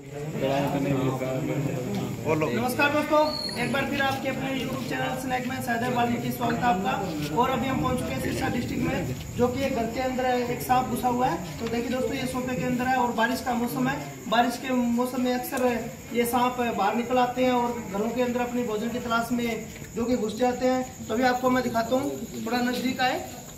नमस्कार दोस्तों, एक बार फिर आपके अपने YouTube चैनल स्नैक में सहदेव वाल्मीकि स्वागत है आपका। और अभी हम पहुंच चुके हैं सिरसा डिस्ट्रिक्ट में, जो कि एक घर के अंदर एक सांप घुसा हुआ है। तो देखिए दोस्तों, ये सोफे के अंदर है और बारिश का मौसम है। बारिश के मौसम में अक्सर ये सांप बाहर निकल आते हैं और घरों के अंदर अपनी भोजन की तलाश में जो कि घुस जाते हैं। तो अभी आपको मैं दिखाता हूँ, थोड़ा नजदीक आए।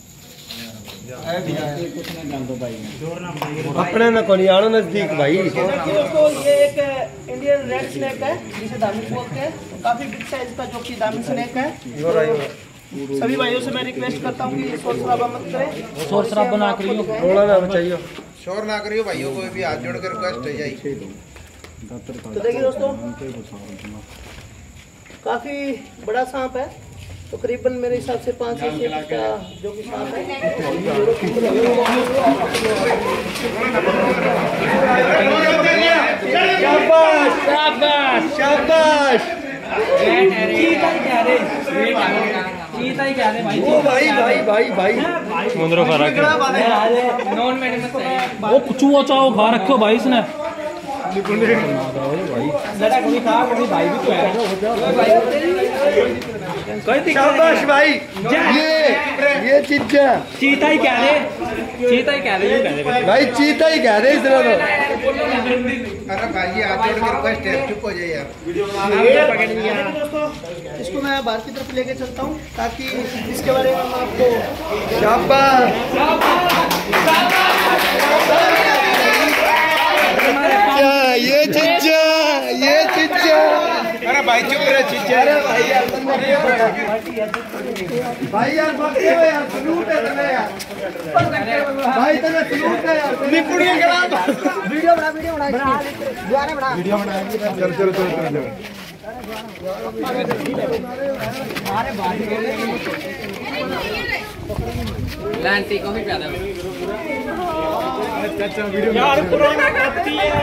अपने न कोनियानो नजदीक भाई। दोस्तों, ये एक इंडियन रेड स्नेक है जिसे दामिन बोलते हैं। काफी बिग साइज का जो कि दामिन स्नेक है। तो सभी भाइयों से मैं रिक्वेस्ट करता हूँ कि शोर शराबा मत करें, शोर शराबा ना करियो, थोड़ा ना बचाइयो, शोर ना करियो भाइयों को भी हाथ जोड़ कर रिक्वेस्ट है जाई। तो देखिए दोस्तों, काफी बड़ा सांप है, तकरीबन मेरे हिसाब से 5 से 6 फीट का जो कि सांप है। शाबाश शाबाश शाबाश। ओ भाई भाई भाई भाई मुंदरो खा रखा वो चूहा चाहो खा रखो भाई इसने। शाबाश भाई। ये चीजा चीता ही कह रहे, चीता ही कह रहे भाई, चीता ही कह रहे इस तरह तो। अरे भाई हाथ जोड़ कर रिक्वेस्ट है, चुप हो जाइए यार। दोस्तों, इसको मैं बाहर की तरफ लेके चलता हूँ ताकि इसके बारे में हम आपको। शाबाश। ये चीजा ये चीजा। अरे भाई चुप रहे चीजा। अरे भाई यार भाई यार बकते हो यार, सलूट है तुम्हें यार भाई, तुम्हें सलूट है यार। निपुणिया करा वीडियो बना वीडियो बना चलो लांटी को भी प्यादा यार पुराना करती है।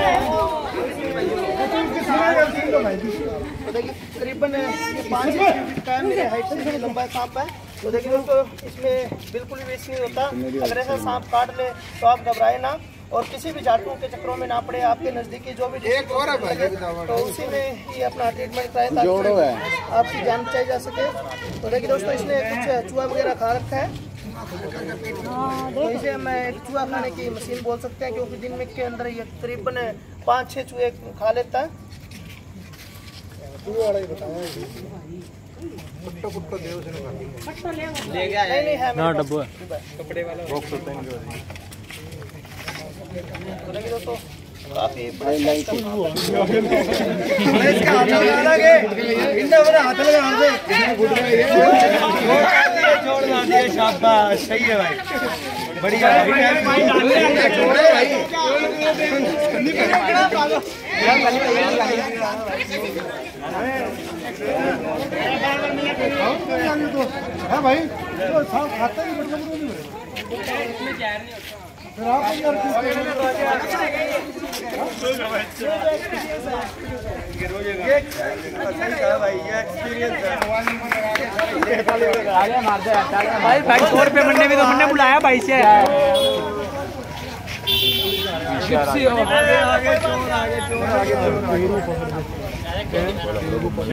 तो देखिए, करीबन 5 फीट का मेरे हाइट से लंबा सांप है। तो देखिए दोस्तों, इसमें बिल्कुल भी वेस्ट नहीं होता। अगर ऐसा सांप काट ले तो आप घबराए ना और किसी भी झाड़ू के चक्करों में ना पड़े। आपके नजदीकी जो भी एक और है भाई, तो उसी में ही अपना ट्रीटमेंट कराए ताकि आपकी जान बचाई जा सके। तो देखिए दोस्तों, इसने कुछ चूहा वगैरह खा रखा है। तो इसे मैं एक चूहा खाने की मशीन बोल सकते हैं, क्योंकि दिन में के अंदर ये करीबन 5-6 चूहे खा लेता है। नहीं है ना डब्बा कपड़े वाला बॉक्स होता है इनके। तो देखिए दोस्तों, काफी बड़ा शाबाश, सही है भाई, बढ़िया भाई। खाता ही भाई 100 रुपये मंडे में तो हमने बुलाया भाई से। आगे